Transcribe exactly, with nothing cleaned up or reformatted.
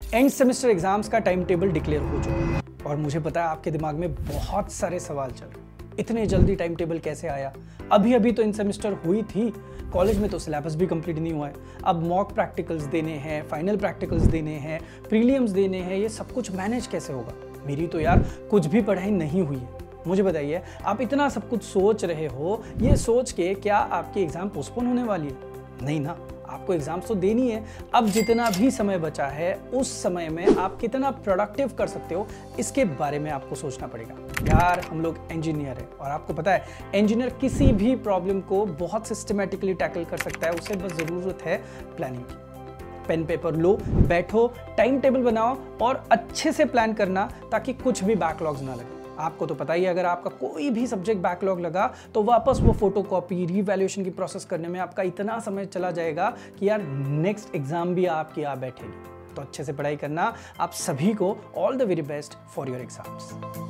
And semester exams का time table declare हो चुका है और मुझे पता है आपके दिमाग में बहुत सारे सवाल चल रहे हैं। इतने जल्दी टाइम टेबल कैसे आया? अभी अभी तो इन सेमेस्टर हुई थी, कॉलेज में तो सिलेबस भी कंप्लीट नहीं हुआ है। अब मॉक प्रैक्टिकल्स देने हैं, फाइनल प्रैक्टिकल्स देने हैं, प्रीलिम्स देने हैं, ये सब कुछ मैनेज कैसे होगा? मेरी तो यार कुछ भी पढ़ाई नहीं हुई है। मुझे बताइए, आप इतना सब कुछ सोच रहे हो, ये सोच के क्या आपकी एग्जाम पोस्टपोन होने वाली है? नहीं ना, आपको एग्जाम्स तो देनी है। अब जितना भी समय बचा है उस समय में आप कितना प्रोडक्टिव कर सकते हो, इसके बारे में आपको सोचना पड़ेगा। यार हम लोग इंजीनियर हैं और आपको पता है इंजीनियर किसी भी प्रॉब्लम को बहुत सिस्टमेटिकली टैकल कर सकता है, उसे बस ज़रूरत है प्लानिंग की। पेन पेपर लो, बैठो, टाइम टेबल बनाओ और अच्छे से प्लान करना ताकि कुछ भी बैकलॉग्स ना लगे। आपको तो पता ही है, अगर आपका कोई भी सब्जेक्ट बैकलॉग लगा तो वापस वो फोटोकॉपी रीवैल्यूएशन की प्रोसेस करने में आपका इतना समय चला जाएगा कि यार नेक्स्ट एग्जाम भी आपकी आ बैठेगी। तो अच्छे से पढ़ाई करना। आप सभी को all the very best for your exams.